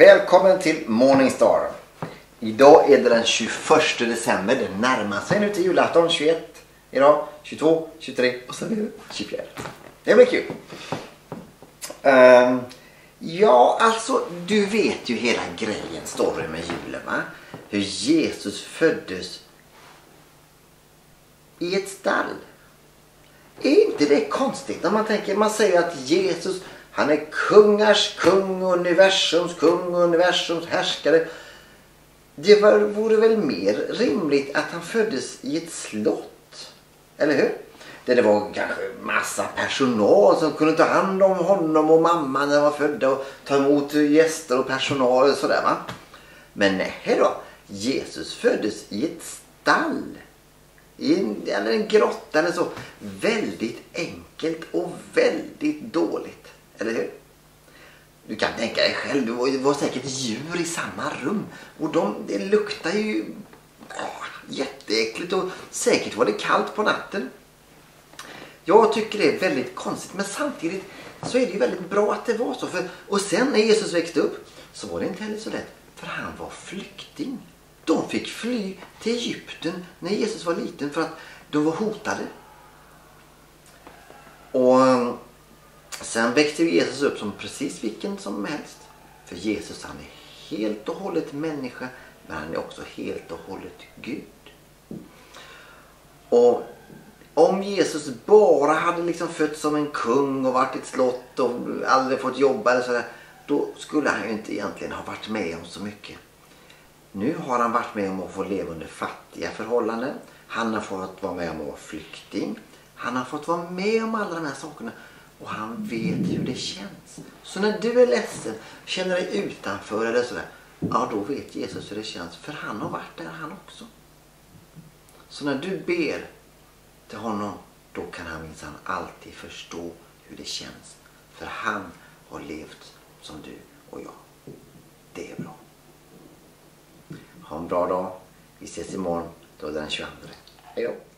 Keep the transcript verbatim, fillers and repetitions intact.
Välkommen till Morningstar. Idag är det den tjugoförsta december. Det närmar sig nu till julafton. tjugoett idag. tjugotvå, tjugotre och sen är det tjugofyra. Det blir kul. Um, ja, alltså du vet ju hela grejen, storyn med julen, va? Hur Jesus föddes i ett stall. Är inte det konstigt när man tänker, man säger att Jesus, han är kungars kung och universums kung och universums härskare. Det var, vore väl mer rimligt att han föddes i ett slott, eller hur? Där det var kanske massa personal som kunde ta hand om honom och mamman när han var födda och ta emot gäster och personal och sådär, va? Men nej då, Jesus föddes i ett stall. I en, eller en grotta eller så. Väldigt enkelt och väldigt dåligt. Eller hur? Du kan tänka dig själv, det var, det var säkert djur i samma rum. Och de, det luktar ju åh, jätteäckligt och säkert var det kallt på natten. Jag tycker det är väldigt konstigt, men samtidigt så är det ju väldigt bra att det var så. För, och sen när Jesus växte upp så var det inte heller så lätt, för han var flykting. De fick fly till Egypten när Jesus var liten för att de var hotade. Och sen växte Jesus upp som precis vilken som helst. För Jesus, han är helt och hållet människa, men han är också helt och hållet Gud. Och om Jesus bara hade liksom fötts som en kung och varit i ett slott och aldrig fått jobba eller sådär, då skulle han ju inte egentligen ha varit med om så mycket. Nu har han varit med om att få leva under fattiga förhållanden. Han har fått vara med om att vara flykting. Han har fått vara med om alla de här sakerna. Och han vet hur det känns. Så när du är ledsen, känner dig utanför eller sådär, ja, då vet Jesus hur det känns. För han har varit där han också. Så när du ber till honom, då kan han minsann alltid förstå hur det känns. För han har levt som du och jag. Det är bra. Ha en bra dag. Vi ses imorgon. Då är det den tjugoandra. Hej då.